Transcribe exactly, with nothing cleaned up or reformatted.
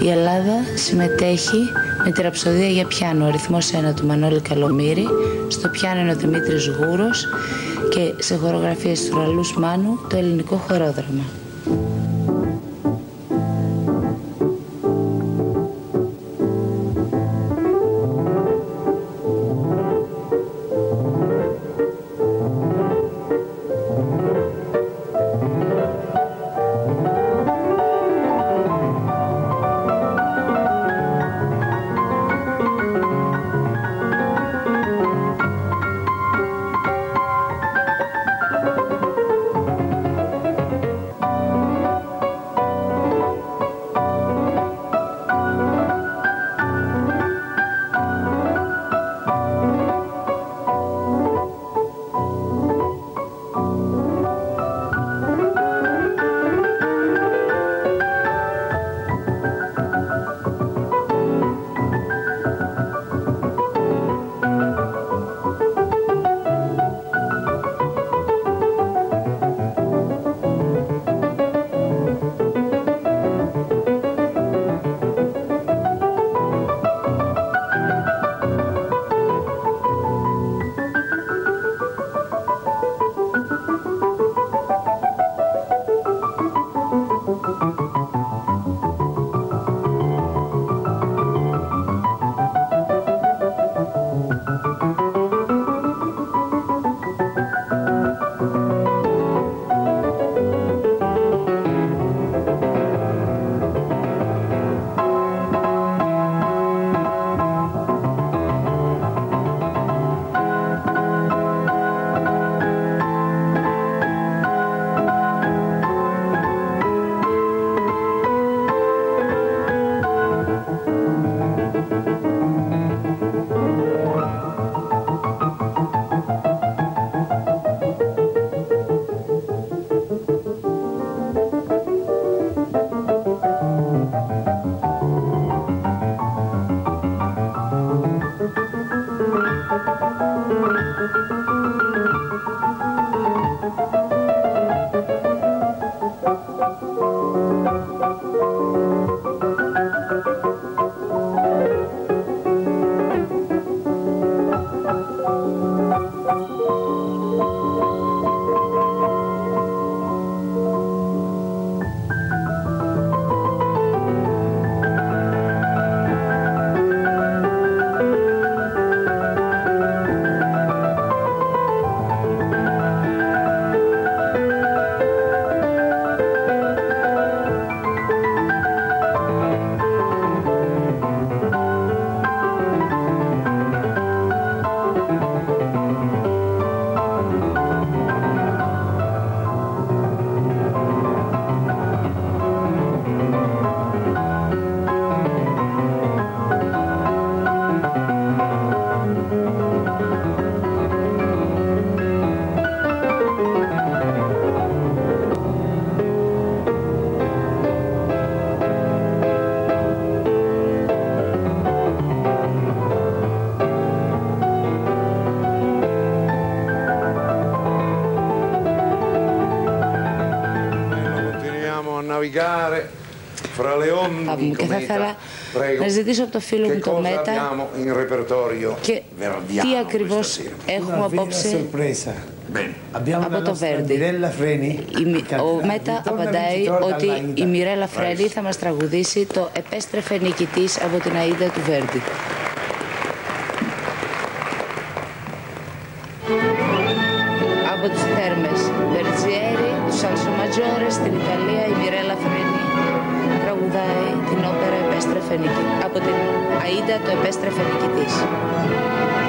Η Ελλάδα συμμετέχει με τη ραψοδία για πιάνο, αριθμός ένα του Μανώλη Καλομήρη, στο πιάνο είναι ο Δημήτρης Γούρος και σε χορογραφίες του Ραλούς Μάνου το ελληνικό χορόδραμα. Και θα ήθελα να ζητήσω από το φίλο μου το Μέτα και τι ακριβώς έχουμε απόψε από το Βέρντι. Ο Μέτα απαντάει ότι η Μιρέλα Φρένι θα μας τραγουδήσει το «Επέστρεφε νικητής» από την Αΐδα του Βέρντι. Από τις Θέρμες, Μπερτζιέρι, του Σαλσοματζόρε στην Ιταλία, η Μιρέλα Φρένι τραγουδάει την όπερα «Επέστρεφε νικητής», από την Αΐδα το «Επέστρεφε νικητής».